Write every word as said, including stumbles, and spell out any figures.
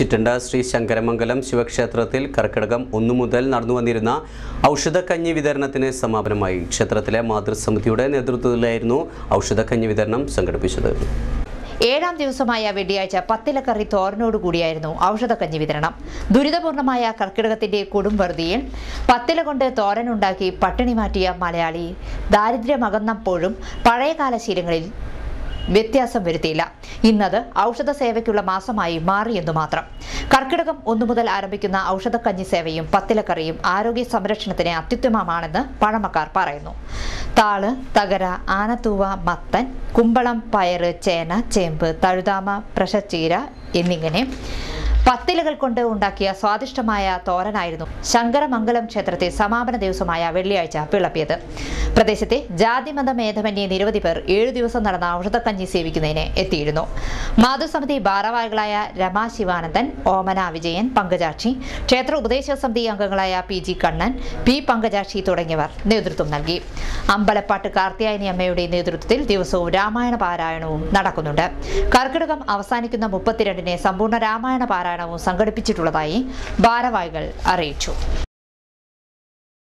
ചിറ്റണ്ട ശ്രീ ശങ്കരമംഗലം ശിവക്ഷേത്രത്തിൽ കർക്കിടകം ഒന്നു മുതൽ നടന്നു വന്നിരുന്ന ഔഷധക്കഞ്ഞി വിതരണത്തിന് സമാപനമായി. ക്ഷേത്രത്തിലെ മാതൃസമിതിയുടെ നേതൃത്വത്തിലായിരുന്നു ഔഷധക്കഞ്ഞി വിതരണം സംഘടിപ്പിച്ചത്. ഏഴാം ദിവസമായ വെള്ളിയാഴ്ച പത്തിലക്കറി തോരനോടുകൂടിയായിരുന്നു ഔഷധക്കഞ്ഞി വിതരണം. ദുരിതപൂർണമായ കർക്കിടകത്തിന്റെ കൊടുംവറുതിയിൽ പത്തില കൊണ്ട് തോരനുണ്ടാക്കി പട്ടിണി മാറ്റിയ മലയാളി ദാരിദ്ര്യമകന്നപ്പോഴും പഴയകാല ശീലങ്ങളിൽ വ്യത്യാസം വരുത്തിയില്ല. ഇന്നത് ഔഷധ സേവയ്ക്കുള്ള മാസമായി മാറിയെന്നു മാത്രം. കർക്കിടകം ഒന്നു മുതൽ ആരംഭിക്കുന്ന ഔഷധക്കഞ്ഞി സേവയും പത്തിലക്കറിയും ആരോഗ്യ സംരക്ഷണത്തിന് അത്യുത്തമമാണെന്ന് പഴമക്കാർ പറയുന്നു. താള്, തകര, ആനത്തൂവ, മത്തൻ, കുമ്പളം, പയറ്, ചേന, ചേമ്പ്, തഴുതാമ, പ്രശച്ചീര എന്നിങ്ങനെ പത്തിലകൾ കൊണ്ട് ഉണ്ടാക്കിയ സ്വാദിഷ്ടമായ തോരനായിരുന്നു ശങ്കരമംഗലം ക്ഷേത്രത്തെ സമാപന ദിവസമായ വെള്ളിയാഴ്ച വിളപ്പിയത്. പ്രദേശത്തെ ജാതിമത ഭേദമന്യേ നിരവധി പേർ ഏഴു ദിവസം നടന്ന ഔഷധക്കഞ്ഞി സേവിക്കുന്നതിന് എത്തിയിരുന്നു. മാതൃസമിതി ഭാരവാഹികളായ രമാ ശിവാനന്ദൻ, ഓമന വിജയൻ, പങ്കജാക്ഷി, ക്ഷേത്ര ഉപദേശക സമിതി അംഗങ്ങളായ P G Kannan, P Pankajakshi തുടങ്ങിയവർ നേതൃത്വം നൽകി. അമ്പലപ്പാട്ട് കാർത്തിയായനി അമ്മയുടെ നേതൃത്വത്തിൽ ദിവസവും രാമായണ പാരായണവും നടക്കുന്നുണ്ട്. കർക്കിടകം അവസാനിക്കുന്ന മുപ്പത്തിരണ്ടിന് സമ്പൂർണ്ണ രാമായണ പാരായണവും സംഘടിപ്പിച്ചിട്ടുള്ളതായി ഭാരവാഹികൾ അറിയിച്ചു.